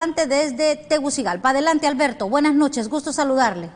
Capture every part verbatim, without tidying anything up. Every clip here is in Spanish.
desde Tegucigalpa. Adelante, Alberto. Buenas noches, gusto saludarle.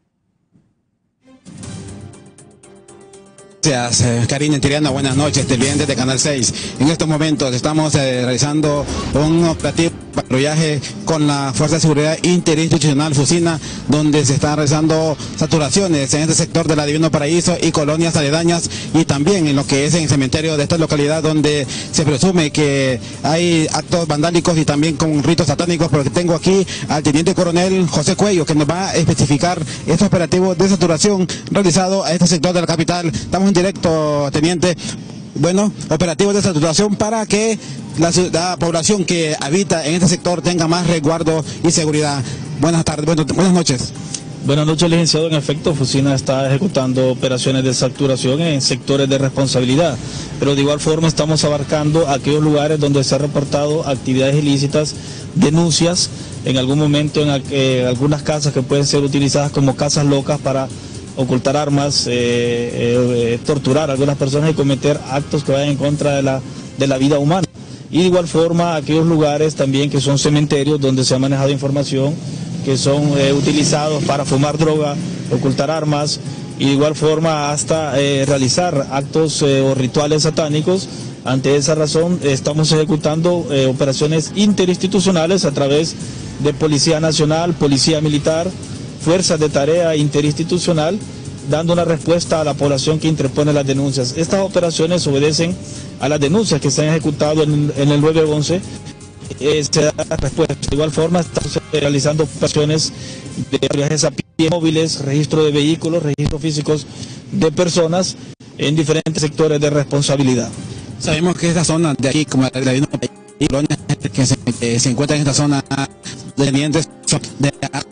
Gracias, Karina Tiriana, buenas noches, televidentes de Canal seis. En estos momentos estamos eh, realizando un operativo de patrullaje con la Fuerza de Seguridad Interinstitucional Fusina, donde se están realizando saturaciones en este sector de la Divino Paraíso y colonias aledañas, y también en lo que es en el cementerio de esta localidad, donde se presume que hay actos vandálicos y también con ritos satánicos, porque tengo aquí al teniente coronel José Cuello, que nos va a especificar este operativo de saturación realizado a este sector de la capital. Estamos en directo, teniente. Bueno, operativos de saturación para que la, la población que habita en este sector tenga más resguardo y seguridad. Buenas tardes, bueno, buenas noches. Buenas noches, licenciado. En efecto, Fusina está ejecutando operaciones de saturación en sectores de responsabilidad, pero de igual forma estamos abarcando aquellos lugares donde se han reportado actividades ilícitas, denuncias, en algún momento en eh, algunas casas que pueden ser utilizadas como casas locas para ocultar armas, eh, eh, torturar a algunas personas y cometer actos que vayan en contra de la, de la vida humana. Y de igual forma aquellos lugares también que son cementerios donde se ha manejado información que son eh, utilizados para fumar droga, ocultar armas, y de igual forma hasta eh, realizar actos eh, o rituales satánicos. Ante esa razón eh, estamos ejecutando eh, operaciones interinstitucionales a través de Policía Nacional, Policía Militar, Fuerzas de Tarea Interinstitucional, dando una respuesta a la población que interpone las denuncias. Estas operaciones obedecen a las denuncias que se han ejecutado en, en el nueve once. Eh, se da respuesta. De igual forma estamos realizando operaciones de viajes a pie móviles, registro de vehículos, registros físicos de personas en diferentes sectores de responsabilidad. Sabemos que esta zona de aquí, como la de y colonias que se, eh, se encuentran en esta zona de dientes de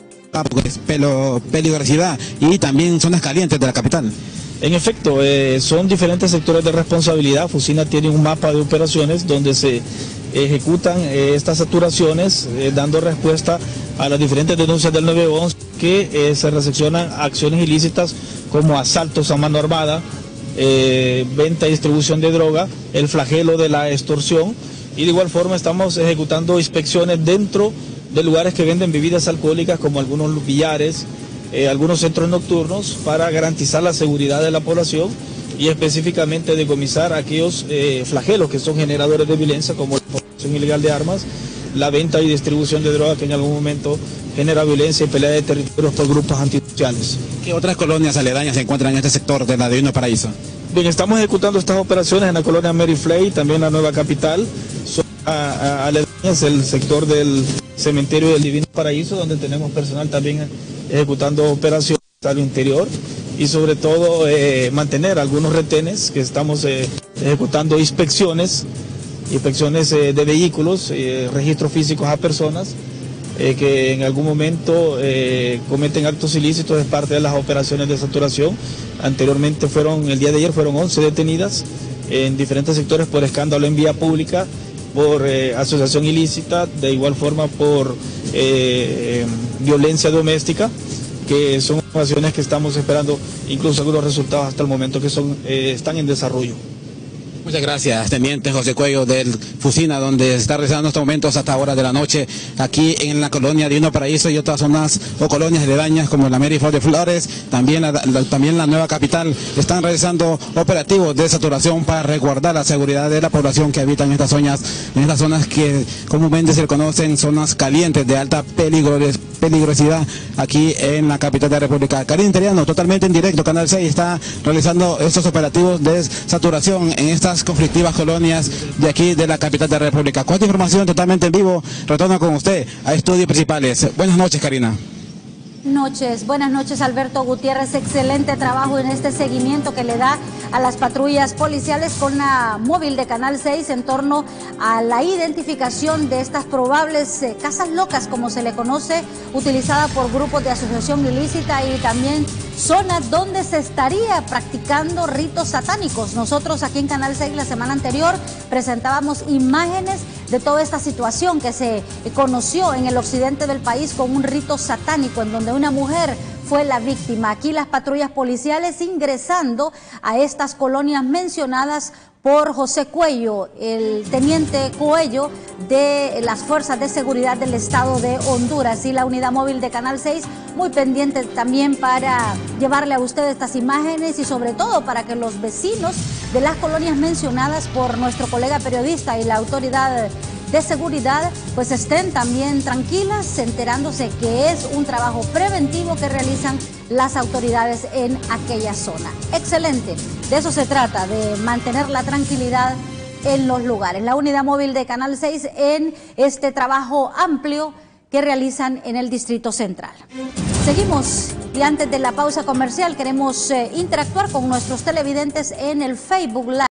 pelo, peligrosidad y también zonas calientes de la capital. En efecto, eh, son diferentes sectores de responsabilidad. Fusina tiene un mapa de operaciones donde se ejecutan eh, estas saturaciones, eh, dando respuesta a las diferentes denuncias del nueve once, que eh, se recepcionan acciones ilícitas como asaltos a mano armada, eh, venta y distribución de droga, el flagelo de la extorsión, y de igual forma estamos ejecutando inspecciones dentro de lugares que venden bebidas alcohólicas, como algunos billares, eh, algunos centros nocturnos, para garantizar la seguridad de la población y específicamente decomisar aquellos eh, flagelos que son generadores de violencia, como la posesión ilegal de armas, la venta y distribución de drogas, que en algún momento genera violencia y pelea de territorios por grupos antisociales. ¿Qué otras colonias aledañas se encuentran en este sector de la Divino Paraíso? Bien, estamos ejecutando estas operaciones en la colonia Mary Flay, también la Nueva Capital. Son aledañas el sector del cementerio del Divino Paraíso, donde tenemos personal también ejecutando operaciones al interior, y sobre todo eh, mantener algunos retenes que estamos eh, ejecutando inspecciones, inspecciones eh, de vehículos, eh, registros físicos a personas eh, que en algún momento eh, cometen actos ilícitos. Es parte de las operaciones de saturación. Anteriormente fueron, el día de ayer fueron once detenidas en diferentes sectores por escándalo en vía pública, por eh, asociación ilícita, de igual forma por eh, violencia doméstica, que son acciones que estamos esperando incluso algunos resultados hasta el momento que son eh, están en desarrollo. Muchas gracias, teniente José Cuello del Fusina, donde se está realizando estos momentos hasta horas de la noche, aquí en la colonia Divino Paraíso y otras zonas o colonias aledañas como la Mary de Flores, también la, la, también la Nueva Capital. Están realizando operativos de saturación para resguardar la seguridad de la población que habita en estas zonas, en estas zonas que comúnmente se conocen zonas calientes de alta peligrosidad. peligrosidad aquí en la capital de la República. Karina Tiriana, totalmente en directo, Canal seis está realizando estos operativos de saturación en estas conflictivas colonias de aquí de la capital de la República. Con esta información totalmente en vivo, retorno con usted a Estudios Principales. Buenas noches, Karina. Noches, buenas noches, Alberto Gutiérrez. Excelente trabajo en este seguimiento que le da a las patrullas policiales con la móvil de Canal seis en torno a la identificación de estas probables eh, casas locas, como se le conoce, utilizadas por grupos de asociación ilícita, y también zonas donde se estaría practicando ritos satánicos. Nosotros aquí en Canal seis la semana anterior presentábamos imágenes de toda esta situación que se conoció en el occidente del país con un rito satánico en donde una mujer fue la víctima. Aquí las patrullas policiales ingresando a estas colonias mencionadas por José Cuello, el teniente Cuello de las Fuerzas de Seguridad del Estado de Honduras, y la unidad móvil de Canal seis muy pendiente también para llevarle a usted estas imágenes y sobre todo para que los vecinos de las colonias mencionadas por nuestro colega periodista y la autoridad de seguridad pues estén también tranquilas, enterándose que es un trabajo preventivo que realizan las autoridades en aquella zona. Excelente, de eso se trata, de mantener la tranquilidad en los lugares. La unidad móvil de Canal seis en este trabajo amplio que realizan en el Distrito Central. Seguimos y antes de la pausa comercial queremos eh, interactuar con nuestros televidentes en el Facebook Live.